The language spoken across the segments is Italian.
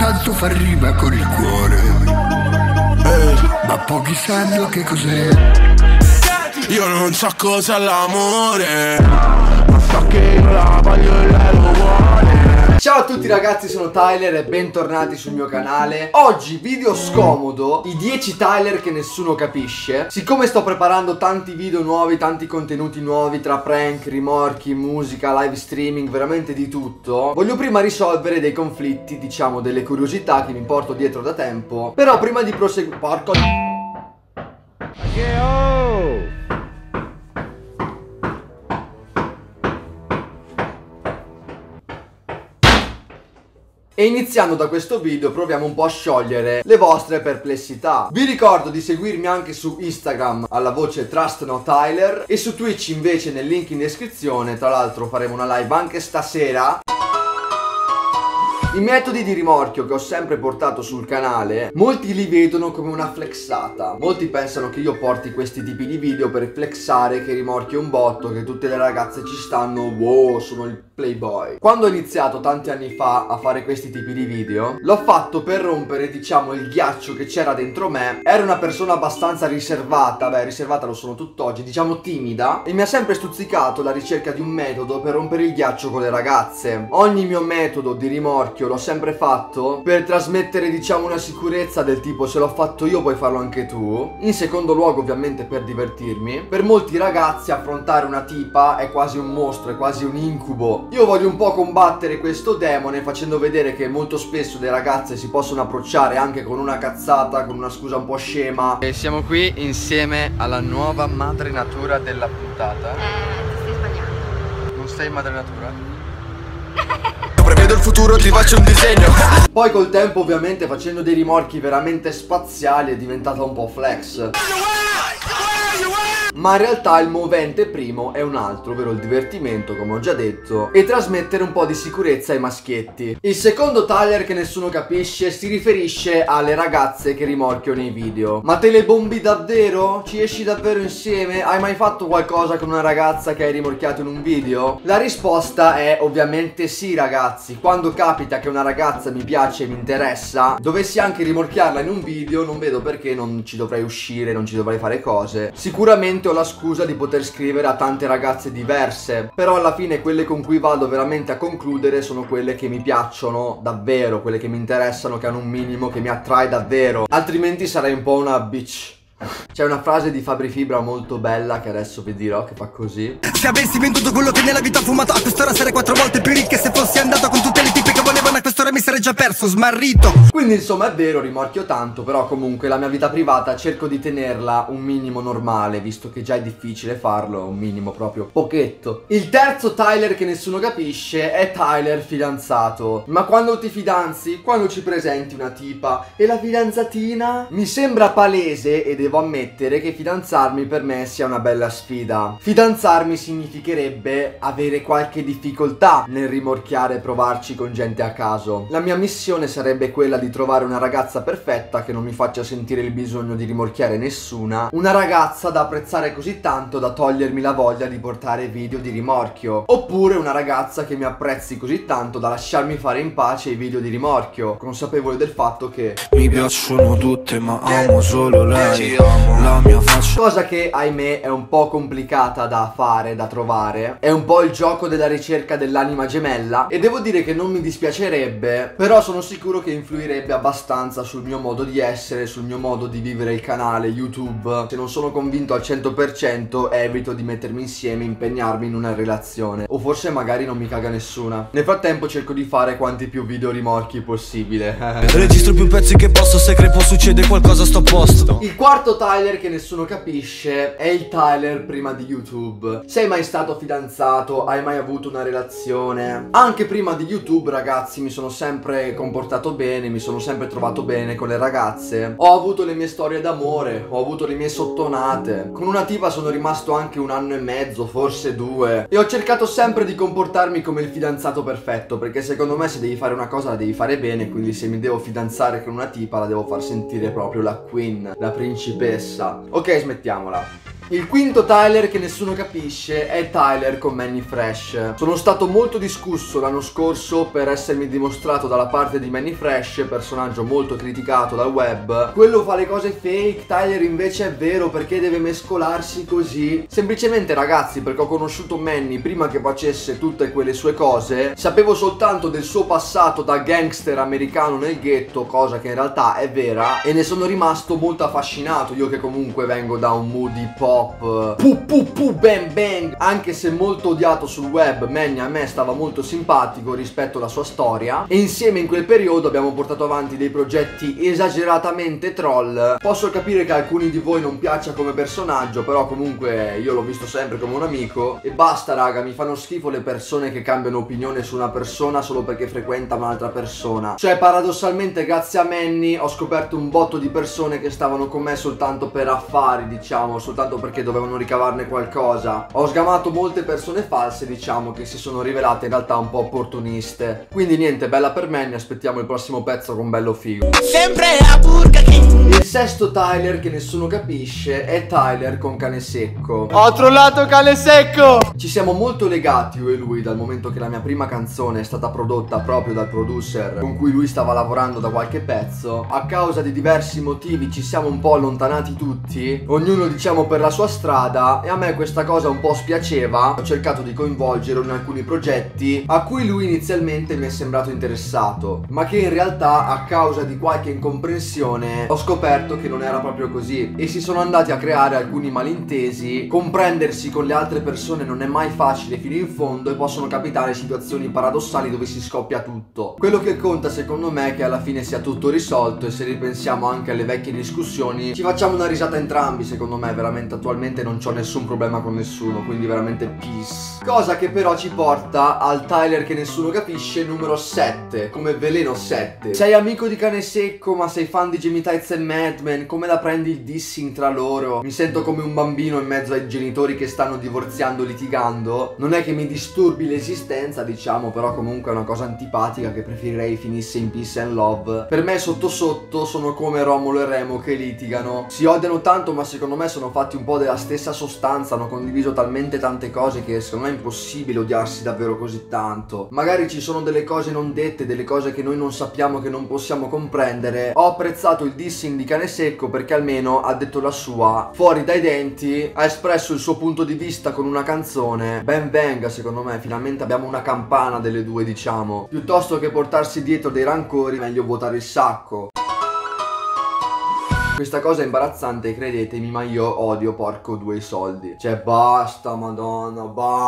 tanto fa rima con il cuore, ma pochi sanno che cos'è. Io non so cos'è l'amore, ma so che io la voglio e lei lo vuole. Ciao a tutti ragazzi, sono Tyler e bentornati sul mio canale. Oggi video scomodo, i 10 Tyler che nessuno capisce. Siccome sto preparando tanti video nuovi, tanti contenuti nuovi, tra prank, rimorchi, musica, live streaming, veramente di tutto, voglio prima risolvere dei conflitti, diciamo delle curiosità che mi porto dietro da tempo. Però prima di proseguire... Porco... E iniziando da questo video proviamo un po' a sciogliere le vostre perplessità. Vi ricordo di seguirmi anche su Instagram alla voce Trust No Tyler e su Twitch invece nel link in descrizione. Tra l'altro faremo una live anche stasera. I metodi di rimorchio che ho sempre portato sul canale, molti li vedono come una flexata. Molti pensano che io porti questi tipi di video per flexare, che rimorchio un botto, che tutte le ragazze ci stanno, wow, sono il playboy. Quando ho iniziato tanti anni fa a fare questi tipi di video, l'ho fatto per rompere, diciamo, il ghiaccio che c'era dentro me. Ero una persona abbastanza riservata, beh, riservata lo sono tutt'oggi, diciamo timida, e mi ha sempre stuzzicato la ricerca di un metodo per rompere il ghiaccio con le ragazze. Ogni mio metodo di rimorchio l'ho sempre fatto per trasmettere, diciamo, una sicurezza del tipo: se l'ho fatto io puoi farlo anche tu. In secondo luogo ovviamente per divertirmi. Per molti ragazzi affrontare una tipa è quasi un mostro, è quasi un incubo. Io voglio un po' combattere questo demone facendo vedere che molto spesso le ragazze si possono approcciare anche con una cazzata, con una scusa un po' scema. E siamo qui insieme alla nuova madre natura della puntata. Ti stai sbagliando. Non sei madre natura? Prevedo il futuro, ti faccio un disegno. Poi col tempo ovviamente facendo dei rimorchi veramente spaziali è diventata un po' flex. Ma in realtà il movente primo è un altro, ovvero il divertimento, come ho già detto, e trasmettere un po' di sicurezza ai maschietti. Il secondo Tyler che nessuno capisce si riferisce alle ragazze che rimorchio nei video. Ma te le bombi davvero? Ci esci davvero insieme? Hai mai fatto qualcosa con una ragazza che hai rimorchiato in un video? La risposta è ovviamente sì ragazzi. Quando capita che una ragazza mi piace e mi interessa, dovessi anche rimorchiarla in un video, non vedo perché non ci dovrei uscire, non ci dovrei fare cose. Sicuramente ho la scusa di poter scrivere a tante ragazze diverse, però alla fine quelle con cui vado veramente a concludere sono quelle che mi piacciono davvero, quelle che mi interessano, che hanno un minimo che mi attrae davvero. Altrimenti sarei un po' una bitch. C'è una frase di Fabri Fibra molto bella che adesso vi dirò, che fa così: se avessi venduto quello che nella vita ho fumato, a quest'ora sarei 4 volte più ricca. E se fossi andato con tutte le tipe che volevano, a quest'ora mi sarei già perso, smarrito. Quindi insomma è vero, rimorchio tanto, però comunque la mia vita privata cerco di tenerla un minimo normale, visto che già è difficile farlo, un minimo proprio pochetto. Il terzo Tyler che nessuno capisce è Tyler fidanzato. Ma quando ti fidanzi? Quando ci presenti una tipa e la fidanzatina? Mi sembra palese ed devo ammettere che fidanzarmi per me sia una bella sfida. Fidanzarmi significherebbe avere qualche difficoltà nel rimorchiare e provarci con gente a caso. La mia missione sarebbe quella di trovare una ragazza perfetta che non mi faccia sentire il bisogno di rimorchiare nessuna, una ragazza da apprezzare così tanto da togliermi la voglia di portare video di rimorchio, oppure una ragazza che mi apprezzi così tanto da lasciarmi fare in pace i video di rimorchio, consapevole del fatto che Mi piacciono tutte ma amo solo lei. La mia faccia. cosa che ahimè è un po' complicata da fare, da trovare. È un po' il gioco della ricerca dell'anima gemella, e devo dire che non mi dispiacerebbe, però sono sicuro che influirebbe abbastanza sul mio modo di essere, sul mio modo di vivere il canale YouTube. Se non sono convinto al 100% evito di mettermi insieme, impegnarmi in una relazione, o forse magari non mi caga nessuna. Nel frattempo cerco di fare quanti più video rimorchi possibile. Registro più pezzi che posso, se crepo succede qualcosa sto a posto. Il quarto Tyler che nessuno capisce è il Tyler prima di YouTube. Sei mai stato fidanzato? Hai mai avuto una relazione? Anche prima di YouTube ragazzi mi sono sempre comportato bene, mi sono sempre trovato bene con le ragazze. Ho avuto le mie storie d'amore, ho avuto le mie sottonate. Con una tipa sono rimasto anche 1 anno e mezzo, forse 2. E ho cercato sempre di comportarmi come il fidanzato perfetto, perché secondo me se devi fare una cosa la devi fare bene. Quindi se mi devo fidanzare con una tipa la devo far sentire proprio la queen, la principessa. Ok, smettiamola. Il quinto Tyler che nessuno capisce è Tyler con Manny Fresh. Sono stato molto discusso l'anno scorso per essermi dimostrato dalla parte di Manny Fresh, personaggio molto criticato dal web. Quello fa le cose fake, Tyler invece è vero, perché deve mescolarsi così? Semplicemente ragazzi, perché ho conosciuto Manny prima che facesse tutte quelle sue cose, sapevo soltanto del suo passato da gangster americano nel ghetto, cosa che in realtà è vera, e ne sono rimasto molto affascinato, io che comunque vengo da un mood hip hop pu pu pu bang bang. Anche se molto odiato sul web, Manny a me stava molto simpatico rispetto alla sua storia, e insieme in quel periodo abbiamo portato avanti dei progetti esageratamente troll. Posso capire che a alcuni di voi non piaccia come personaggio, però comunque io l'ho visto sempre come un amico. E basta raga, mi fanno schifo le persone che cambiano opinione su una persona solo perché frequenta un'altra persona. Cioè paradossalmente grazie a Manny ho scoperto un botto di persone che stavano con me soltanto per affari, diciamo, soltanto perché dovevano ricavarne qualcosa. Ho sgamato molte persone false, diciamo, che si sono rivelate in realtà un po' opportuniste. Quindi niente, bella per Manny, aspettiamo il prossimo pezzo con bello figo. Sempre a Burger King. Il sesto Tyler che nessuno capisce è Tyler con Cane Secco. Ho trollato Cane Secco! Ci siamo molto legati io e lui dal momento che la mia prima canzone è stata prodotta proprio dal producer con cui lui stava lavorando da qualche pezzo. A causa di diversi motivi ci siamo un po' allontanati tutti, ognuno diciamo per la sua strada, e a me questa cosa un po' spiaceva. Ho cercato di coinvolgerlo in alcuni progetti a cui lui inizialmente mi è sembrato interessato, ma che in realtà a causa di qualche incomprensione ho scoperto che non era proprio così, e si sono andati a creare alcuni malintesi. Comprendersi con le altre persone non è mai facile fino in fondo, e possono capitare situazioni paradossali dove si scoppia tutto. Quello che conta secondo me è che alla fine sia tutto risolto, e se ripensiamo anche alle vecchie discussioni ci facciamo una risata entrambi. Secondo me veramente attualmente non c'ho nessun problema con nessuno, quindi veramente peace. Cosa che però ci porta al Tyler che nessuno capisce numero 7, come Veleno 7. Sei amico di Cane Secco ma sei fan di Jamie Tights e Madman, come la prendi il dissing tra loro? Mi sento come un bambino in mezzo ai genitori che stanno divorziando, litigando. Non è che mi disturbi l'esistenza, diciamo, però comunque è una cosa antipatica che preferirei finisse in peace and love. Per me sotto sotto sono come Romolo e Remo che litigano, si odiano tanto ma secondo me sono fatti un po' della stessa sostanza, hanno condiviso talmente tante cose che secondo me è impossibile odiarsi davvero così tanto. Magari ci sono delle cose non dette, delle cose che noi non sappiamo, che non possiamo comprendere. Ho apprezzato il dissing di Cane Secco perché almeno ha detto la sua fuori dai denti, ha espresso il suo punto di vista con una canzone. Ben venga, secondo me, finalmente abbiamo una campana delle due, diciamo. Piuttosto che portarsi dietro dei rancori, meglio vuotare il sacco. Questa cosa è imbarazzante, credetemi, ma io odio porco due i soldi. Cioè basta, madonna,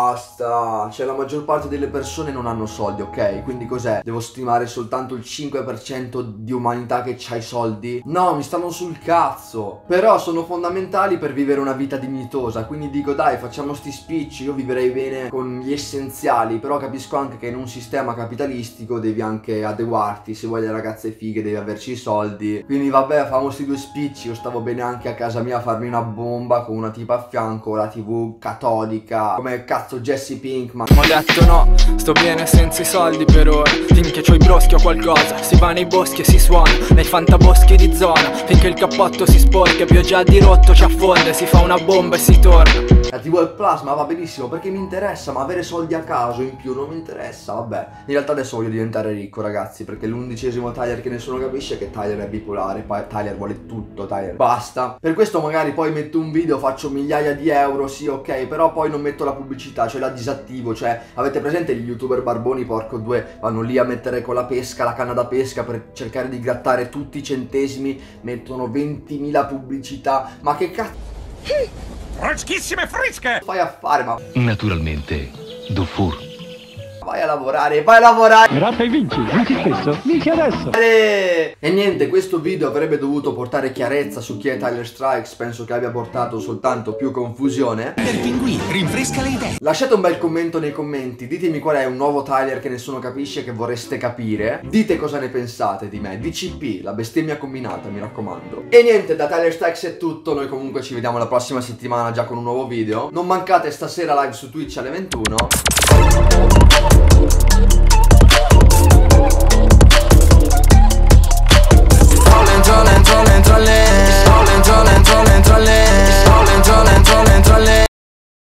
basta. Cioè la maggior parte delle persone non hanno soldi, ok? Quindi cos'è? Devo stimare soltanto il 5% di umanità che c'ha i soldi? No, mi stanno sul cazzo. Però sono fondamentali per vivere una vita dignitosa, quindi dico dai, facciamo sti spicci. Io vivrei bene con gli essenziali, però capisco anche che in un sistema capitalistico devi anche adeguarti. Se vuoi le ragazze fighe devi averci i soldi. Quindi vabbè, famo sti due spicci. Io stavo bene anche a casa mia a farmi una bomba con una tipa a fianco, la TV cattolica, come cazzo Jesse Pinkman. Ho detto no, sto bene senza i soldi per ora. Finché c'ho i broschi o qualcosa, si va nei boschi e si suona nei fantaboschi di zona. Finché il cappotto si sporca, pioggia di rotto ci affonda, si fa una bomba e si torna. La TV al plasma va benissimo perché mi interessa, ma avere soldi a caso in più non mi interessa, vabbè. In realtà adesso voglio diventare ricco ragazzi, perché l'11° Tyler che nessuno capisce è che Tyler è bipolare, Tyler vuole tutto. Tyler basta. Per questo magari poi metto un video, faccio migliaia di euro, sì ok, però poi non metto la pubblicità, cioè la disattivo. Cioè avete presente gli youtuber barboni porco due, vanno lì a mettere con la pesca, la canna da pesca per cercare di grattare tutti i centesimi, mettono 20.000 pubblicità. Ma che cazzo Freschissime fresche! fai a fare? Ma naturalmente Dufour. vai a lavorare, vai a lavorare. Gratta e vinci spesso, vinci adesso. E niente, questo video avrebbe dovuto portare chiarezza su chi è Tyler Strikes. Penso che abbia portato soltanto più confusione. Per Pinguì, rinfresca le idee. Lasciate un bel commento nei commenti, ditemi qual è un nuovo Tyler che nessuno capisce, che vorreste capire. Dite cosa ne pensate di me, DCP, la bestemmia combinata, mi raccomando. E niente, da Tyler Strikes è tutto. Noi comunque ci vediamo la prossima settimana già con un nuovo video. Non mancate stasera live su Twitch alle 21. Entro